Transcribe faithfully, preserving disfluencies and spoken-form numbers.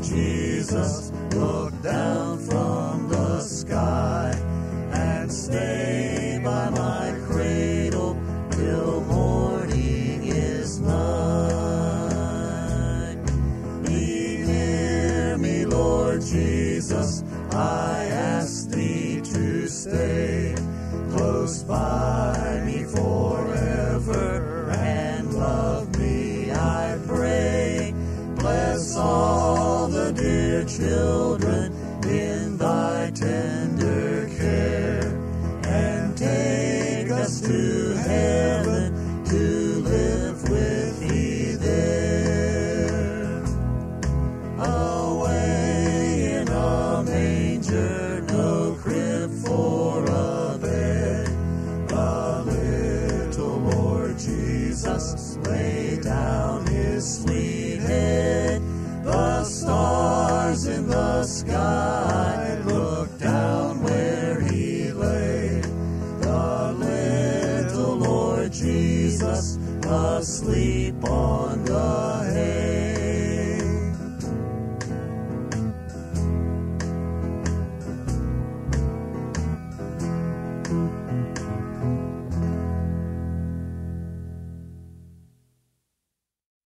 Lord Jesus, look down from the sky and stay by my cradle till morning is nigh. Be near me, Lord Jesus, I ask thee to stay close by me forever and love me, I pray. Bless all the dear children in thy tender care, and take us to heaven to live with thee there. Away in a manger, no crib for a bed, the little Lord Jesus lay down his sweet head. The stars in the sky looked down where he lay. The little Lord Jesus asleep on the